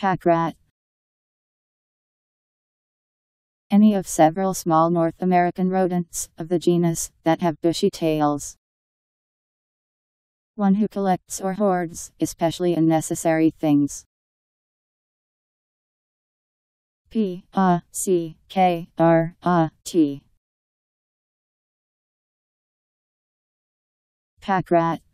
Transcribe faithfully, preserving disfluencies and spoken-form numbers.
Pack rat. Any of several small North American rodents, of the genus, that have bushy tails. One who collects or hoards, especially unnecessary things. P A C K R A T. Pack rat.